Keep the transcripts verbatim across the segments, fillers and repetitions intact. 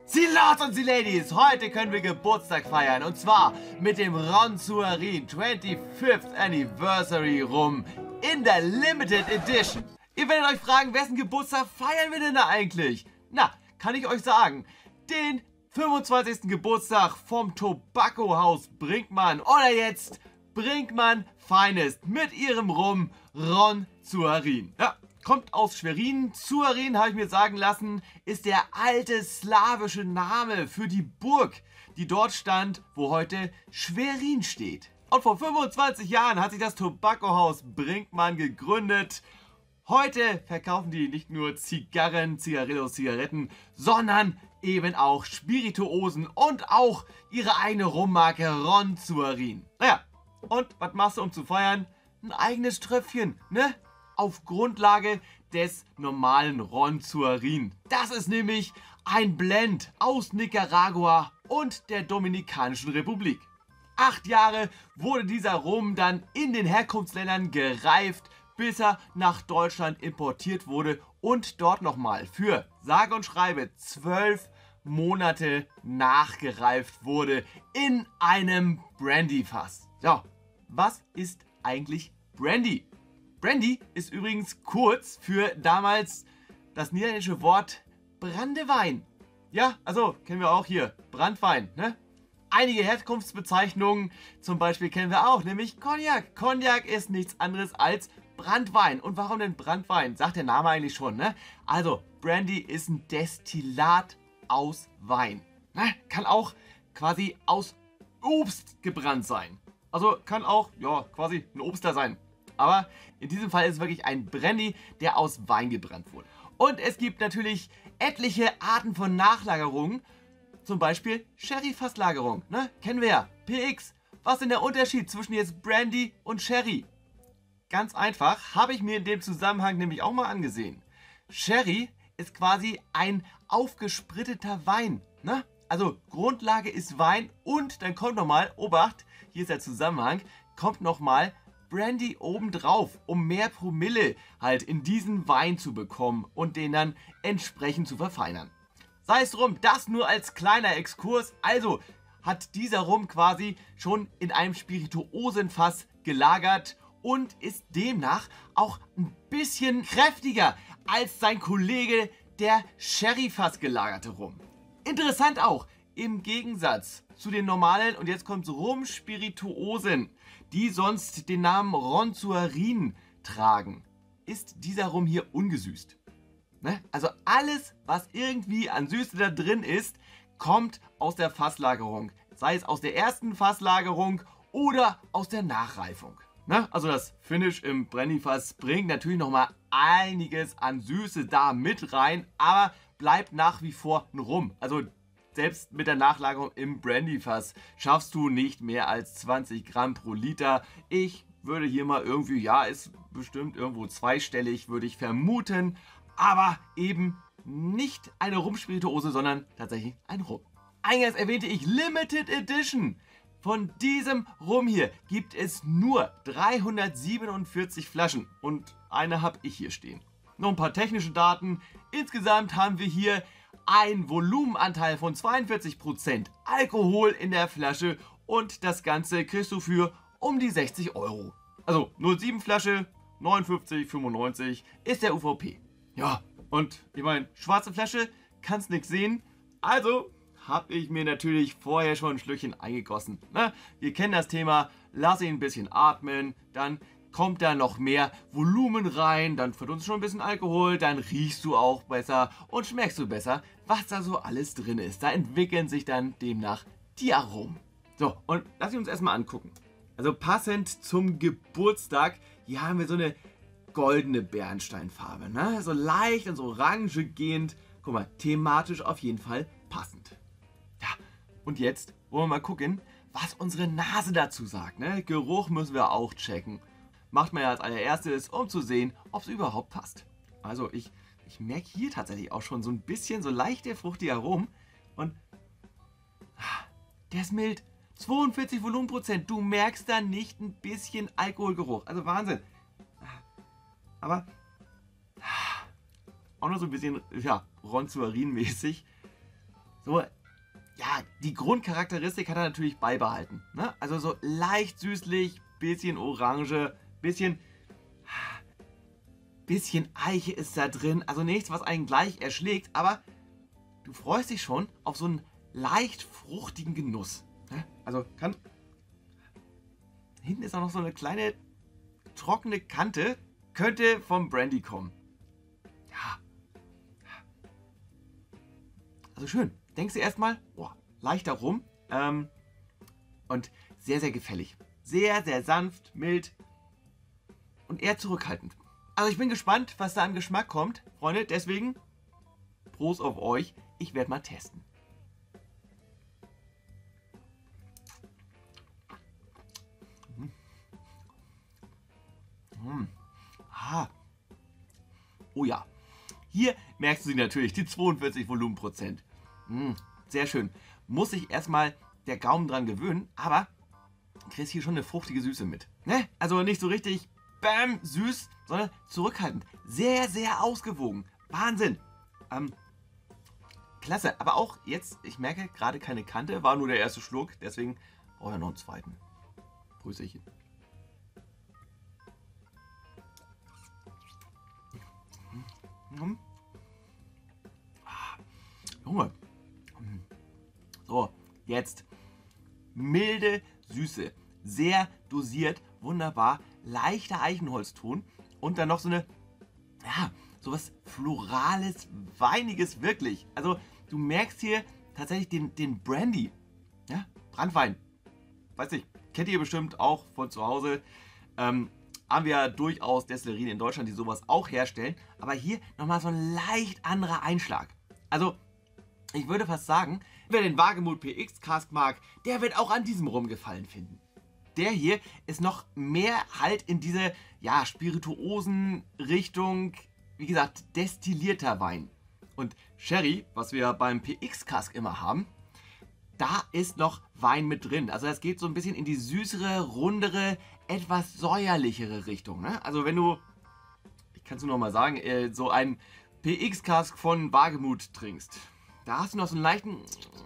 Sie Lords und Sie Ladies, heute können wir Geburtstag feiern und zwar mit dem Ron Suarin fünfundfünfzigsten Anniversary Rum in der Limited Edition. Ihr werdet euch fragen, wessen Geburtstag feiern wir denn da eigentlich? Na, kann ich euch sagen, den fünfundzwanzigsten Geburtstag vom Tobacco Haus Brinkmann oder jetzt Brinkmann Finest mit ihrem Rum Ron Suarin. Ja. Kommt aus Schwerin. Suarin, habe ich mir sagen lassen, ist der alte slawische Name für die Burg, die dort stand, wo heute Schwerin steht. Und vor fünfundzwanzig Jahren hat sich das Tobacco Haus Brinkmann gegründet. Heute verkaufen die nicht nur Zigarren, Zigarillos, Zigaretten, sondern eben auch Spirituosen und auch ihre eigene Rummarke Ron Suarin. Naja, und was machst du, um zu feiern? Ein eigenes Tröpfchen, ne? Auf Grundlage des normalen Ron Suarin. Das ist nämlich ein Blend aus Nicaragua und der Dominikanischen Republik. Acht Jahre wurde dieser Rum dann in den Herkunftsländern gereift, bis er nach Deutschland importiert wurde und dort nochmal für sage und schreibe zwölf Monate nachgereift wurde in einem Brandyfass. So, was ist eigentlich Brandy? Brandy ist übrigens kurz für damals das niederländische Wort Brandewein. Ja, also kennen wir auch hier, Branntwein, ne? Einige Herkunftsbezeichnungen zum Beispiel kennen wir auch, nämlich Cognac. Cognac ist nichts anderes als Branntwein. Und warum denn Branntwein? Sagt der Name eigentlich schon, ne? Also, Brandy ist ein Destillat aus Wein. Ne? Kann auch quasi aus Obst gebrannt sein. Also kann auch, ja, quasi ein Obster sein. Aber in diesem Fall ist es wirklich ein Brandy, der aus Wein gebrannt wurde. Und es gibt natürlich etliche Arten von Nachlagerungen. Zum Beispiel Sherry-Fasslagerung. Ne? Kennen wir ja. P X. Was ist denn der Unterschied zwischen jetzt Brandy und Sherry? Ganz einfach. Habe ich mir in dem Zusammenhang nämlich auch mal angesehen. Sherry ist quasi ein aufgespritteter Wein. Ne? Also Grundlage ist Wein und dann kommt nochmal, Obacht, hier ist der Zusammenhang, kommt nochmal Brandy obendrauf, um mehr Promille halt in diesen Wein zu bekommen und den dann entsprechend zu verfeinern. Sei es drum, das nur als kleiner Exkurs. Also hat dieser Rum quasi schon in einem Spirituosenfass gelagert und ist demnach auch ein bisschen kräftiger als sein Kollege, der Sherry-Fass gelagerte Rum. Interessant auch, im Gegensatz zu den normalen, und jetzt kommt's, Rum-Spirituosen, die sonst den Namen Ron Suarin tragen, ist dieser Rum hier ungesüßt. Ne? Also alles, was irgendwie an Süße da drin ist, kommt aus der Fasslagerung. Sei es aus der ersten Fasslagerung oder aus der Nachreifung. Ne? Also das Finish im Brandyfass bringt natürlich nochmal einiges an Süße da mit rein, aber bleibt nach wie vor ein Rum. Also selbst mit der Nachlagerung im Brandyfass schaffst du nicht mehr als zwanzig Gramm pro Liter. Ich würde hier mal irgendwie, ja, ist bestimmt irgendwo zweistellig, würde ich vermuten. Aber eben nicht eine Rumspirituose, sondern tatsächlich ein Rum. Eingangs erwähnte ich Limited Edition. Von diesem Rum hier gibt es nur dreihundertsiebenundvierzig Flaschen. Und eine habe ich hier stehen. Noch ein paar technische Daten. Insgesamt haben wir hier ein Volumenanteil von zweiundvierzig Prozent Alkohol in der Flasche und das Ganze kriegst du für um die sechzig Euro. Also null Komma sieben Flasche, neunundfünfzig fünfundneunzig ist der U V P. Ja, und ich meine, schwarze Flasche, kannst nichts sehen. Also habe ich mir natürlich vorher schon ein Schlückchen eingegossen. Ne? Wir kennen das Thema, lass ihn ein bisschen atmen, dann kommt da noch mehr Volumen rein, dann verdunst schon ein bisschen Alkohol, dann riechst du auch besser und schmeckst du besser, was da so alles drin ist. Da entwickeln sich dann demnach die Aromen. So, und lass uns erstmal angucken. Also passend zum Geburtstag, hier haben wir so eine goldene Bernsteinfarbe, ne? So leicht ins Orange gehend. Guck mal, thematisch auf jeden Fall passend. Ja, und jetzt wollen wir mal gucken, was unsere Nase dazu sagt, ne? Geruch müssen wir auch checken. Macht man ja als allererstes, um zu sehen, ob es überhaupt passt. Also ich, ich merke hier tatsächlich auch schon so ein bisschen so leichte fruchtige Aromen. Und der ist mild. zweiundvierzig Volumenprozent. Du merkst da nicht ein bisschen Alkoholgeruch. Also Wahnsinn. Aber auch noch so ein bisschen, ja, Ron Suarin mäßig. so, ja, die Grundcharakteristik hat er natürlich beibehalten. Ne? Also so leicht süßlich, bisschen Orange, bisschen, bisschen Eiche ist da drin. Also nichts, was einen gleich erschlägt, aber du freust dich schon auf so einen leicht fruchtigen Genuss. Ne? Also kann... Hinten ist auch noch so eine kleine trockene Kante. Könnte vom Brandy kommen. Ja. Also schön. Denkst du erstmal, boah, leicht darum. Ähm, und sehr, sehr gefällig. Sehr, sehr sanft, mild und eher zurückhaltend. Also ich bin gespannt, was da an Geschmack kommt, Freunde. Deswegen, Prost auf euch. Ich werde mal testen. Mmh. Ah. Oh ja. Hier merkst du sie natürlich, die zweiundvierzig Volumenprozent. Mmh. Sehr schön. Muss sich erstmal der Gaumen dran gewöhnen, aber du kriegst hier schon eine fruchtige Süße mit. Ne? Also nicht so richtig bam, süß, sondern zurückhaltend. Sehr, sehr ausgewogen. Wahnsinn. Ähm, klasse. Aber auch jetzt, ich merke gerade keine Kante, war nur der erste Schluck, deswegen brauche ich noch einen zweiten. Prösterchen. Ah, Junge. So, jetzt milde Süße, sehr dosiert, wunderbar, leichter Eichenholzton und dann noch so eine, ja, sowas Florales, Weiniges wirklich. Also du merkst hier tatsächlich den, den Brandy, ja, Branntwein. Weiß nicht, kennt ihr bestimmt auch von zu Hause. Ähm, haben wir ja durchaus Destillerien in Deutschland, die sowas auch herstellen. Aber hier nochmal so ein leicht anderer Einschlag. Also, ich würde fast sagen, wer den Wagemut P X Cask mag, der wird auch an diesem Rum Gefallen finden. Der hier ist noch mehr halt in diese, ja, spirituosen Richtung, wie gesagt, destillierter Wein. Und Sherry, was wir beim P X Cask immer haben, da ist noch Wein mit drin. Also das geht so ein bisschen in die süßere, rundere, etwas säuerlichere Richtung. Ne? Also wenn du, ich kann es nur noch mal sagen, äh, so ein P X Cask von Wagemut trinkst, da hast du noch so einen leichten,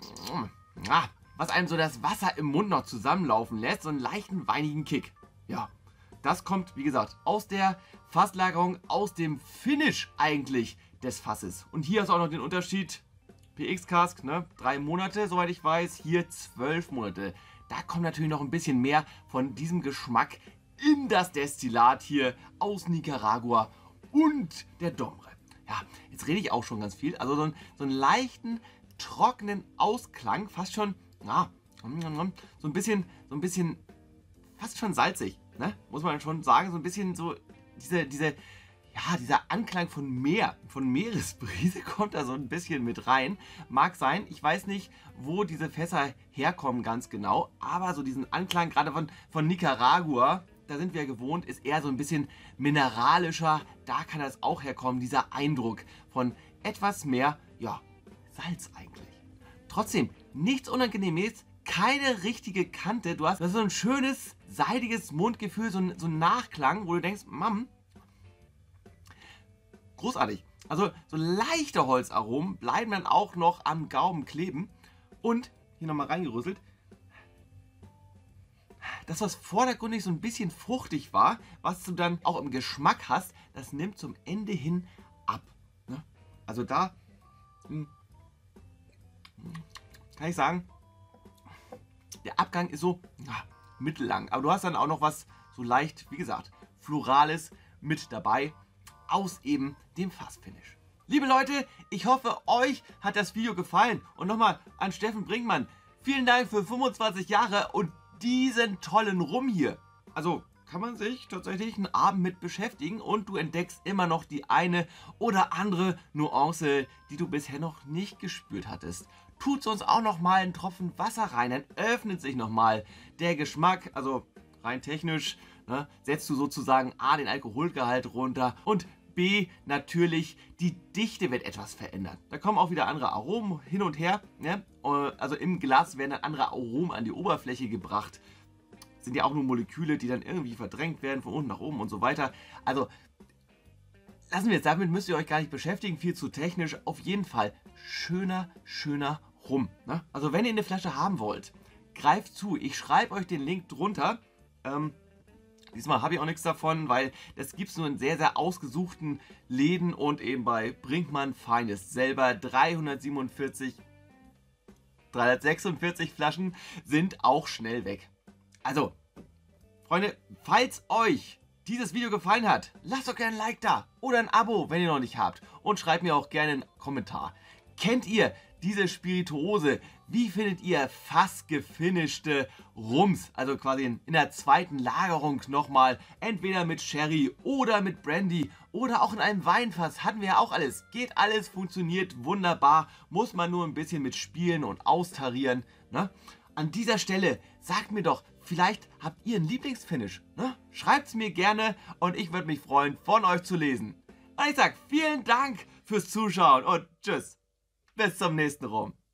ah, was einem so das Wasser im Mund noch zusammenlaufen lässt, so einen leichten weinigen Kick. Ja, das kommt, wie gesagt, aus der Fasslagerung, aus dem Finish eigentlich des Fasses. Und hier hast du auch noch den Unterschied, P X Cask, ne, drei Monate, soweit ich weiß, hier zwölf Monate. Da kommt natürlich noch ein bisschen mehr von diesem Geschmack in das Destillat hier aus Nicaragua und der Domre. Ja, jetzt rede ich auch schon ganz viel. Also so, ein, so einen leichten, trockenen Ausklang, fast schon, ja, so ein bisschen, so ein bisschen, fast schon salzig, ne? Muss man schon sagen, so ein bisschen so diese, diese, ja, dieser Anklang von Meer, von Meeresbrise kommt da so ein bisschen mit rein. Mag sein, ich weiß nicht, wo diese Fässer herkommen ganz genau, aber so diesen Anklang gerade von, von Nicaragua, da sind wir gewohnt, ist eher so ein bisschen mineralischer. Da kann das auch herkommen, dieser Eindruck von etwas mehr, ja, Salz eigentlich. Trotzdem, nichts Unangenehmes, keine richtige Kante. Du hast so ein schönes, seidiges Mundgefühl, so ein, so ein Nachklang, wo du denkst, Mann, großartig. Also so leichte Holzaromen bleiben dann auch noch am Gaumen kleben. Und hier nochmal reingerüsselt. Das, was vordergründig so ein bisschen fruchtig war, was du dann auch im Geschmack hast, das nimmt zum Ende hin ab. Ne? Also da mh, kann ich sagen, der Abgang ist so ja, mittellang. Aber du hast dann auch noch was so leicht, wie gesagt, Florales mit dabei aus eben dem Fassfinish. Liebe Leute, ich hoffe, euch hat das Video gefallen. Und nochmal an Steffen Brinkmann, vielen Dank für fünfundzwanzig Jahre und diesen tollen Rum hier. Also kann man sich tatsächlich einen Abend mit beschäftigen und du entdeckst immer noch die eine oder andere Nuance, die du bisher noch nicht gespürt hattest. Tut uns auch noch mal einen Tropfen Wasser rein, dann öffnet sich noch mal der Geschmack, also rein technisch, ne, setzt du sozusagen A, den Alkoholgehalt runter und B, natürlich, die Dichte wird etwas verändert. Da kommen auch wieder andere Aromen hin und her. Ne? Also im Glas werden dann andere Aromen an die Oberfläche gebracht. Das sind ja auch nur Moleküle, die dann irgendwie verdrängt werden, von unten nach oben und so weiter. Also lassen wir es, damit müsst ihr euch gar nicht beschäftigen, viel zu technisch. Auf jeden Fall schöner, schöner Rum. Ne? Also wenn ihr eine Flasche haben wollt, greift zu. Ich schreibe euch den Link drunter. Ähm, diesmal habe ich auch nichts davon, weil das gibt es nur in sehr, sehr ausgesuchten Läden und eben bei Brinkmann Finest selber. dreihundertsiebenundvierzig, dreihundertsechsundvierzig Flaschen sind auch schnell weg. Also, Freunde, falls euch dieses Video gefallen hat, lasst doch gerne ein Like da oder ein Abo, wenn ihr noch nicht habt. Und schreibt mir auch gerne einen Kommentar. Kennt ihr diese Spirituose? Wie findet ihr fast gefinischte Rums? Also quasi in, in der zweiten Lagerung nochmal. Entweder mit Sherry oder mit Brandy oder auch in einem Weinfass. Hatten wir ja auch alles. Geht alles, funktioniert wunderbar. Muss man nur ein bisschen mit spielen und austarieren. Ne? An dieser Stelle sagt mir doch, vielleicht habt ihr einen Lieblingsfinish. Ne? Schreibt es mir gerne und ich würde mich freuen, von euch zu lesen. Und ich sage vielen Dank fürs Zuschauen und tschüss. Bis zum nächsten Rum.